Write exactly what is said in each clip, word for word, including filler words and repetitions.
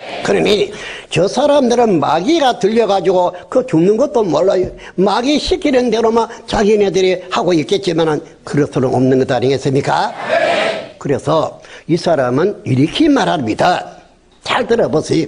그러니 저 사람들은 마귀가 들려가지고 그 죽는 것도 몰라요. 마귀 시키는 대로만 자기네들이 하고 있겠지만은 그럴 수는 없는 것 아니겠습니까? 네. 그래서 이 사람은 이렇게 말합니다. 잘 들어보세요.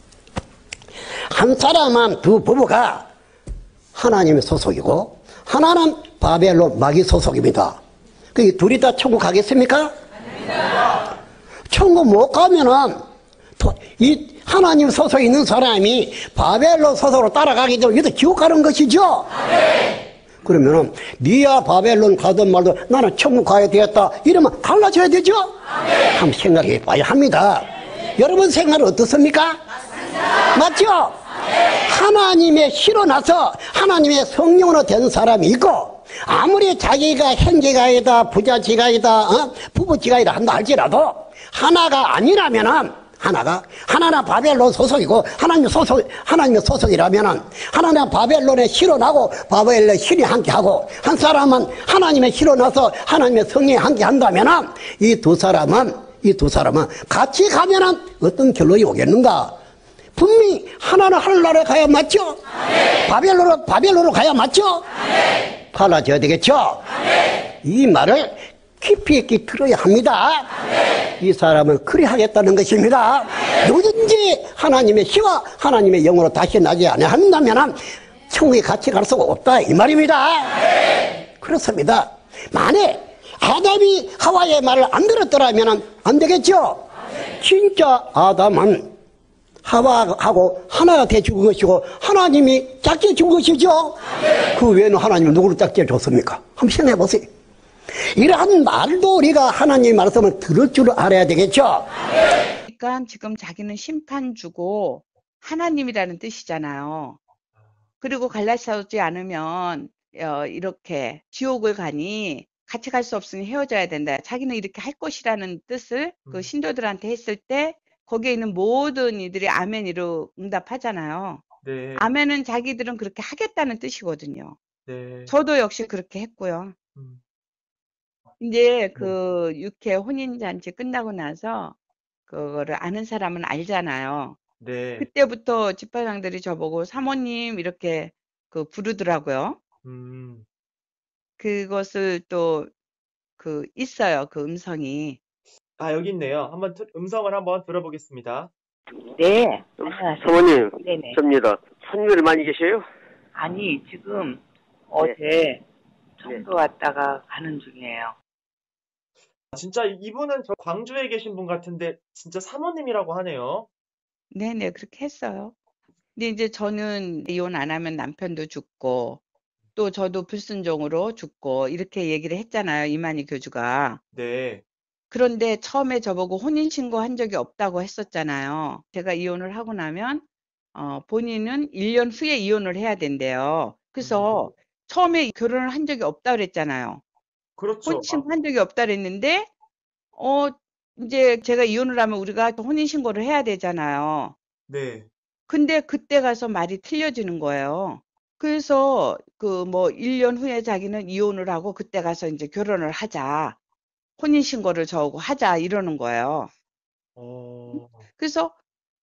한 사람은 두 부부가 하나님의 소속이고 하나는 바벨론 마귀 소속입니다. 그 둘이 다 천국 가겠습니까? 아닙니다. 천국 못 가면은 이 하나님 소속에 있는 사람이 바벨론 소속으로 따라가기 때문에 이것도 지옥 가는 것이죠. 네. 그러면은 니야 바벨론 가든 말든 나는 천국 가야 되겠다 이러면 달라져야 되죠. 네. 한번 생각해 봐야 합니다. 네. 여러분 생각은 어떻습니까? 맞습니다. 맞죠? 네. 하나님의 시로 나서 하나님의 성령으로 된 사람이 있고 아무리 자기가 형제가이다 부자지가이다 어? 부부지가이다 한다 할지라도 하나가 아니라면은 하나가 하나는 바벨론 소속이고 하나님 소속 하나님의 소속이라면은 하나는 바벨론에 실어나고 바벨론에 실이 함께하고 한 사람은 하나님의 실어나서 하나님의 성령에 함께한다면은 이 두 사람은 이 두 사람은 같이 가면은 어떤 결론이 오겠는가? 분명히 하나는 하늘나라에 가야 맞죠? 네. 바벨론으로 바벨론으로 가야 맞죠? 네. 갈라져야 되겠죠? 네. 이 말을 깊이 있게 들어야 합니다. 네. 이 사람은 그리 하겠다는 것입니다. 네. 누구든지 하나님의 시와 하나님의 영으로 다시 나지 않는다면 천국에 같이 갈 수가 없다 이 말입니다. 네. 그렇습니다. 만약 아담이 하와의 말을 안 들었더라면 안 되겠죠? 네. 진짜 아담은 하와하고 하나가 돼 죽은 것이고 하나님이 짝지어 준 것이죠. 네. 그 외에는 하나님은 누구를 짝지어 줬습니까? 한번 생각해 보세요. 이러한 말도 우리가 하나님의 말씀을 들을 줄 알아야 되겠죠. 그러니까 지금 자기는 심판주고 하나님이라는 뜻이잖아요. 그리고 갈라서지 않으면 어, 이렇게 지옥을 가니 같이 갈 수 없으니 헤어져야 된다. 자기는 이렇게 할 것이라는 뜻을 그 신도들한테 했을 때 거기에 있는 모든 이들이 아멘이로 응답하잖아요. 네. 아멘은 자기들은 그렇게 하겠다는 뜻이거든요. 네. 저도 역시 그렇게 했고요. 음. 이제 그 육회 혼인잔치 끝나고 나서 그거를 아는 사람은 알잖아요. 네. 그때부터 집사장들이 저보고 사모님 이렇게 그 부르더라고요. 음. 그것을 또 그 있어요. 그 음성이. 아, 여기 있네요. 한번 트- 음성을 한번 들어보겠습니다. 네, 안녕하세요. 사모님, 네네. 접니다. 손님들이 많이 계세요? 아니, 지금 어제 청도 왔다가 가는 중이에요. 진짜 이분은 저 광주에 계신 분 같은데 진짜 사모님이라고 하네요. 네네 그렇게 했어요. 근데 이제 저는 이혼 안 하면 남편도 죽고 또 저도 불순종으로 죽고 이렇게 얘기를 했잖아요. 이만희 교주가. 네. 그런데 처음에 저보고 혼인신고 한 적이 없다고 했었잖아요. 제가 이혼을 하고 나면 어, 본인은 일 년 후에 이혼을 해야 된대요. 그래서 음. 처음에 결혼을 한 적이 없다 그랬잖아요. 그렇죠. 아, 혼인신고 한 적이 없다 그랬는데 어 이제 제가 이혼을 하면 우리가 혼인신고를 해야 되잖아요. 네. 근데 그때 가서 말이 틀려지는 거예요. 그래서 그 뭐 일 년 후에 자기는 이혼을 하고 그때 가서 이제 결혼을 하자. 혼인신고를 저하고 하자 이러는 거예요. 어. 그래서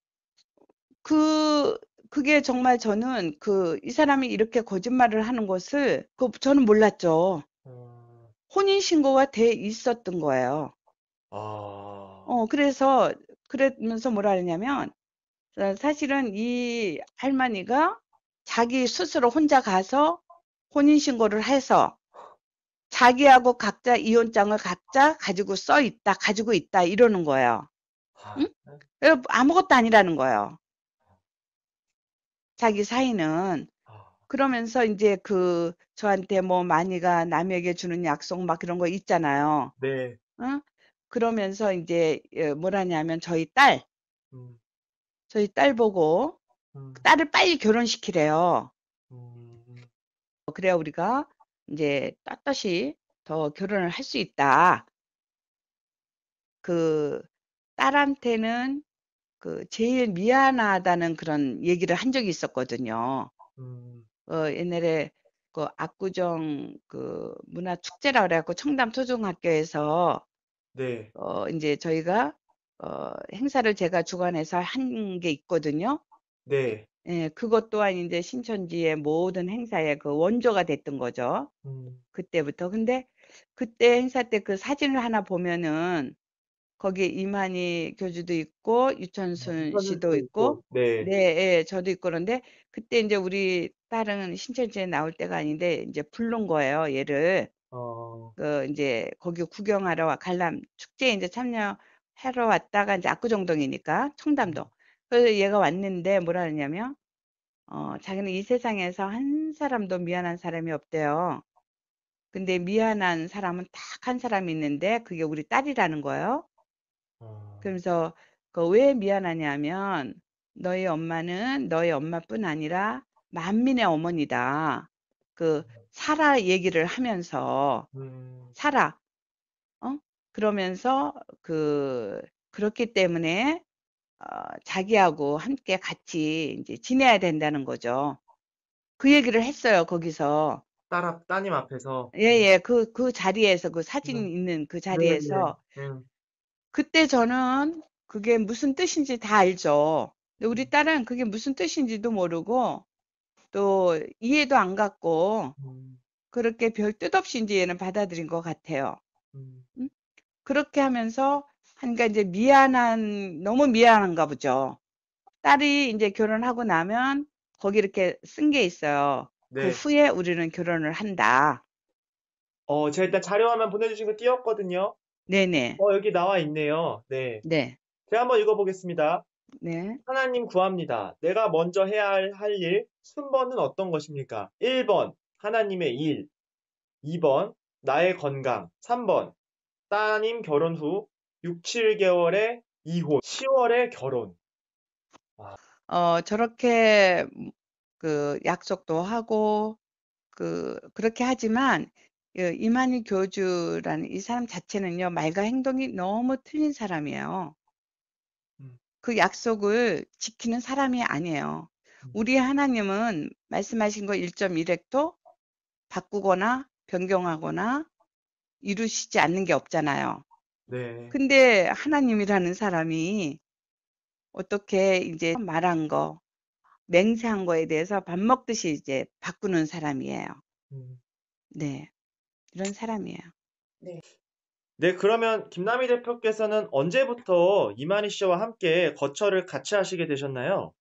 그 그게 정말 저는 그 이 사람이 이렇게 거짓말을 하는 것을 그 저는 몰랐죠. 어. 혼인신고가 돼 있었던 거예요. 아. 어 그래서 그러면서 뭐라 그러냐면 어, 사실은 이 할머니가 자기 스스로 혼자 가서 혼인신고를 해서 자기하고 각자 이혼장을 각자 가지고 써 있다, 가지고 있다 이러는 거예요. 응? 어, 아무것도 아니라는 거예요. 자기 사이는. 아. 그러면서 이제 그 저한테 뭐 만이가 남에게 주는 약속 막 그런 거 있잖아요. 네. 응? 그러면서 이제 어, 뭐라냐면 저희 딸, 음. 저희 딸 보고 음. 딸을 빨리 결혼시키래요. 음. 그래야 우리가 이제 떳떳이 더 결혼을 할 수 있다. 그 딸한테는 그 제일 미안하다는 그런 얘기를 한 적이 있었거든요. 음. 어, 옛날에 그 압구정 그 문화 축제라 그래갖고 청담 초중학교에서 네. 어, 이제 저희가 어, 행사를 제가 주관해서 한 게 있거든요. 네. 예, 그것 또한 이제 신천지의 모든 행사의 그 원조가 됐던 거죠. 음. 그때부터. 근데 그때 행사 때 그 사진을 하나 보면은 거기에 이만희 교주도 있고 유천순 유천순 씨도 씨도 있고 있고, 네. 네, 예, 저도 있고 그런데 그때 이제 우리 딸은 신천지에 나올 때가 아닌데 이제 부른 거예요, 얘를. 어, 그 이제 거기 구경하러 와 관람 축제에 이제 참여하러 왔다가 이제 압구정동이니까 청담동. 그래서 얘가 왔는데 뭐라 그러냐면 어, 자기는 이 세상에서 한 사람도 미안한 사람이 없대요. 근데 미안한 사람은 딱 한 사람이 있는데 그게 우리 딸이라는 거예요. 어, 그러면서 그 왜 미안하냐면 너희 엄마는 너희 엄마뿐 아니라 만민의 어머니다. 그 사라 얘기를 하면서 음, 사라, 어? 그러면서 그 그렇기 때문에 어, 자기하고 함께 같이 이제 지내야 된다는 거죠. 그 얘기를 했어요, 거기서. 딸 앞, 따님 앞에서. 예, 예, 그, 그 자리에서, 그 사진 음, 있는 그 네, 네. 자리에서 음, 그때 저는 그게 무슨 뜻인지 다 알죠. 근데 우리 딸은 그게 무슨 뜻인지도 모르고 또 이해도 안 갔고 음, 그렇게 별 뜻 없이 이제 얘는 받아들인 것 같아요. 음. 음? 그렇게 하면서 하니까 이제 미안한, 너무 미안한가 보죠. 딸이 이제 결혼하고 나면 거기 이렇게 쓴 게 있어요. 그 네. 후에 우리는 결혼을 한다. 어, 제가 일단 자료화면 보내주신 거 띄웠거든요. 네네. 어, 여기 나와 있네요. 네. 네. 제가 한번 읽어보겠습니다. 네. 하나님 구합니다. 내가 먼저 해야 할, 할 일, 순번은 어떤 것입니까? 일 번, 하나님의 일. 이 번, 나의 건강. 삼 번, 따님 결혼 후 육, 칠 개월에 이혼. 시월에 결혼. 와, 어, 저렇게 그 약속도 하고 그 그렇게 하지만 그 이만희 교주라는 이 사람 자체는요, 말과 행동이 너무 틀린 사람이에요. 음, 그 약속을 지키는 사람이 아니에요. 음, 우리 하나님은 말씀하신 거 일 점 일 획도 바꾸거나 변경하거나 이루시지 않는 게 없잖아요. 네. 근데 하나님이라는 사람이 어떻게 이제 말한 거, 맹세한 거에 대해서 밥 먹듯이 이제 바꾸는 사람이에요. 음. 네, 이런 사람이에요. 네, 그러면 김남희 대표께서는 언제부터 이만희 씨와 함께 거처를 같이 하시게 되셨나요?